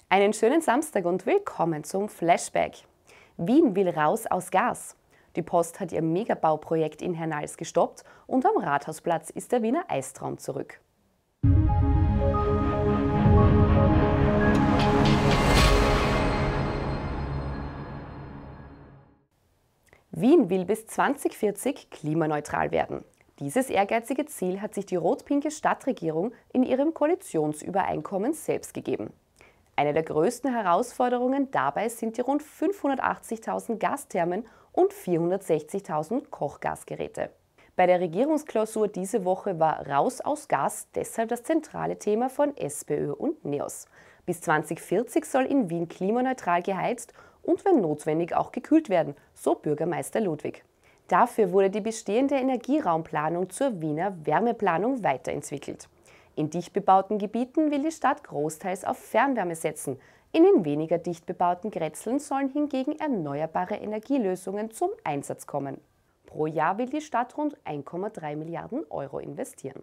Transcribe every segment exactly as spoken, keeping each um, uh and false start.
Einen schönen Samstag und willkommen zum Flashback. Wien will raus aus Gas. Die Post hat ihr Megabauprojekt in Hernals gestoppt und am Rathausplatz ist der Wiener Eistraum zurück. Wien will bis zweitausendvierzig klimaneutral werden. Dieses ehrgeizige Ziel hat sich die rot-pinke Stadtregierung in ihrem Koalitionsübereinkommen selbst gegeben. Eine der größten Herausforderungen dabei sind die rund fünfhundertachtzigtausend Gasthermen und vierhundertsechzigtausend Kochgasgeräte. Bei der Regierungsklausur diese Woche war Raus aus Gas deshalb das zentrale Thema von SPÖ und NEOS. Bis zweitausendvierzig soll in Wien klimaneutral geheizt und wenn notwendig auch gekühlt werden, so Bürgermeister Ludwig. Dafür wurde die bestehende Energieraumplanung zur Wiener Wärmeplanung weiterentwickelt. In dicht bebauten Gebieten will die Stadt großteils auf Fernwärme setzen. In den weniger dicht bebauten Grätzln sollen hingegen erneuerbare Energielösungen zum Einsatz kommen. Pro Jahr will die Stadt rund ein Komma drei Milliarden Euro investieren.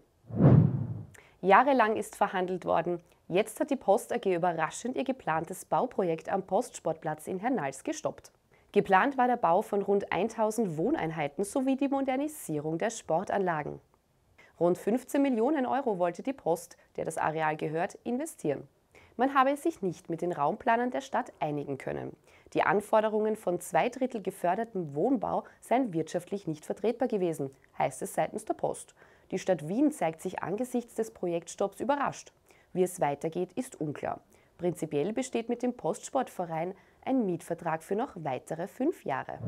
Jahrelang ist verhandelt worden. Jetzt hat die Post A G überraschend ihr geplantes Bauprojekt am Postsportplatz in Hernals gestoppt. Geplant war der Bau von rund tausend Wohneinheiten sowie die Modernisierung der Sportanlagen. Rund fünfzehn Millionen Euro wollte die Post, der das Areal gehört, investieren. Man habe sich nicht mit den Raumplanern der Stadt einigen können. Die Anforderungen von zwei Drittel gefördertem Wohnbau seien wirtschaftlich nicht vertretbar gewesen, heißt es seitens der Post. Die Stadt Wien zeigt sich angesichts des Projektstopps überrascht. Wie es weitergeht, ist unklar. Prinzipiell besteht mit dem Postsportverein ein Mietvertrag für noch weitere fünf Jahre.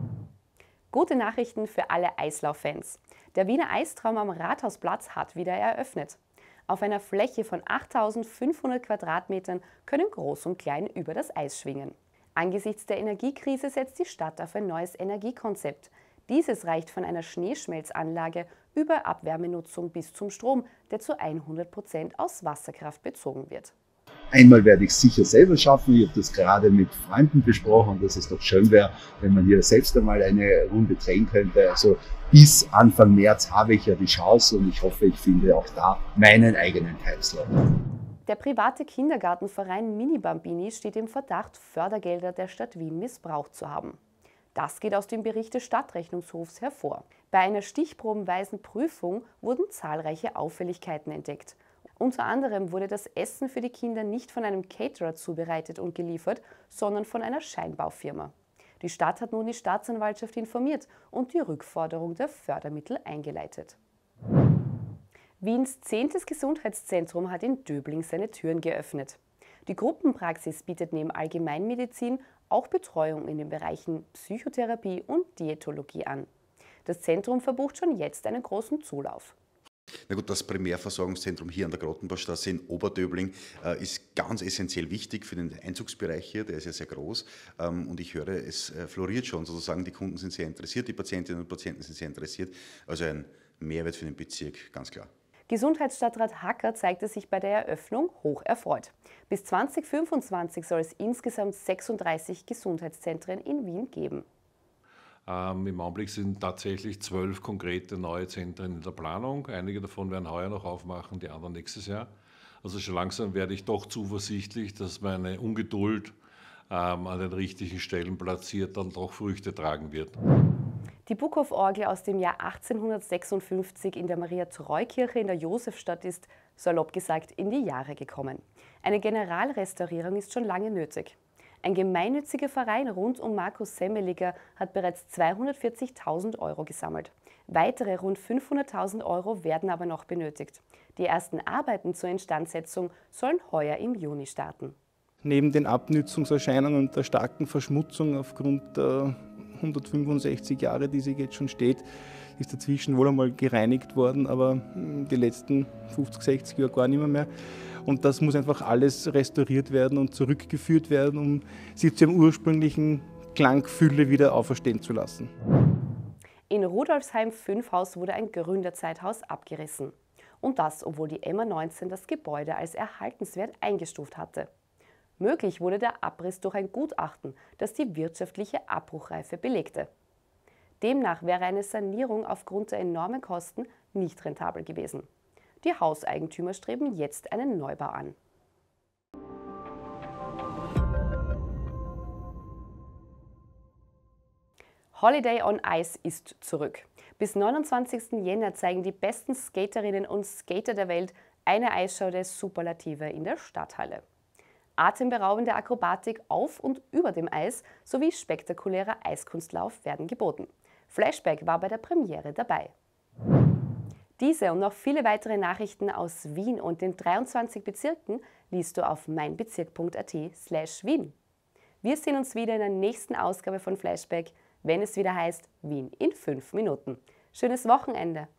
Gute Nachrichten für alle Eislauf-Fans. Der Wiener Eistraum am Rathausplatz hat wieder eröffnet. Auf einer Fläche von achttausendfünfhundert Quadratmetern können Groß und Klein über das Eis schwingen. Angesichts der Energiekrise setzt die Stadt auf ein neues Energiekonzept. Dieses reicht von einer Schneeschmelzanlage über Abwärmenutzung bis zum Strom, der zu hundert Prozent aus Wasserkraft bezogen wird. Einmal werde ich es sicher selber schaffen. Ich habe das gerade mit Freunden besprochen, dass es doch schön wäre, wenn man hier selbst einmal eine Runde drehen könnte. Also bis Anfang März habe ich ja die Chance und ich hoffe, ich finde auch da meinen eigenen Kreislauf. Der private Kindergartenverein Mini Bambini steht im Verdacht, Fördergelder der Stadt Wien missbraucht zu haben. Das geht aus dem Bericht des Stadtrechnungshofs hervor. Bei einer stichprobenweisen Prüfung wurden zahlreiche Auffälligkeiten entdeckt. Unter anderem wurde das Essen für die Kinder nicht von einem Caterer zubereitet und geliefert, sondern von einer Scheinbaufirma. Die Stadt hat nun die Staatsanwaltschaft informiert und die Rückforderung der Fördermittel eingeleitet. Wiens zehntes Gesundheitszentrum hat in Döbling seine Türen geöffnet. Die Gruppenpraxis bietet neben Allgemeinmedizin auch Betreuung in den Bereichen Psychotherapie und Diätologie an. Das Zentrum verbucht schon jetzt einen großen Zulauf. Na gut, das Primärversorgungszentrum hier an der Grottenbaustraße in Oberdöbling äh, ist ganz essentiell wichtig für den Einzugsbereich hier, der ist ja sehr groß ähm, und ich höre, es äh, floriert schon sozusagen, die Kunden sind sehr interessiert, die Patientinnen und Patienten sind sehr interessiert, also ein Mehrwert für den Bezirk, ganz klar. Gesundheitsstadtrat Hacker zeigte sich bei der Eröffnung hoch erfreut. Bis zweitausendfünfundzwanzig soll es insgesamt sechsunddreißig Gesundheitszentren in Wien geben. Ähm, Im Augenblick sind tatsächlich zwölf konkrete neue Zentren in der Planung. Einige davon werden heuer noch aufmachen, die anderen nächstes Jahr. Also schon langsam werde ich doch zuversichtlich, dass meine Ungeduld ähm, an den richtigen Stellen platziert dann doch Früchte tragen wird. Die Buckhoff-Orgel aus dem Jahr achtzehnhundertsechsundfünfzig in der Maria-Treu-Kirche in der Josefstadt ist, salopp gesagt, in die Jahre gekommen. Eine Generalrestaurierung ist schon lange nötig. Ein gemeinnütziger Verein rund um Markus Semmeliger hat bereits zweihundertvierzigtausend Euro gesammelt. Weitere rund fünfhunderttausend Euro werden aber noch benötigt. Die ersten Arbeiten zur Instandsetzung sollen heuer im Juni starten. Neben den Abnützungserscheinungen und der starken Verschmutzung aufgrund der hundertfünfundsechzig Jahre, die sie jetzt schon steht, ist dazwischen wohl einmal gereinigt worden, aber die letzten fünfzig, sechzig Jahre gar nicht mehr. mehr. Und das muss einfach alles restauriert werden und zurückgeführt werden, um sie zu ihrem ursprünglichen Klangfülle wieder auferstehen zu lassen. In Rudolfsheim fünf Haus wurde ein Gründerzeithaus abgerissen. Und das, obwohl die M A neunzehn das Gebäude als erhaltenswert eingestuft hatte. Möglich wurde der Abriss durch ein Gutachten, das die wirtschaftliche Abbruchreife belegte. Demnach wäre eine Sanierung aufgrund der enormen Kosten nicht rentabel gewesen. Die Hauseigentümer streben jetzt einen Neubau an. Holiday on Ice ist zurück. Bis neunundzwanzigsten Jänner zeigen die besten Skaterinnen und Skater der Welt eine Eisshow der Superlative in der Stadthalle. Atemberaubende Akrobatik auf und über dem Eis sowie spektakulärer Eiskunstlauf werden geboten. Flashback war bei der Premiere dabei. Diese und noch viele weitere Nachrichten aus Wien und den dreiundzwanzig Bezirken liest du auf meinbezirk punkt at slash Wien. Wir sehen uns wieder in der nächsten Ausgabe von Flashback, wenn es wieder heißt Wien in fünf Minuten. Schönes Wochenende!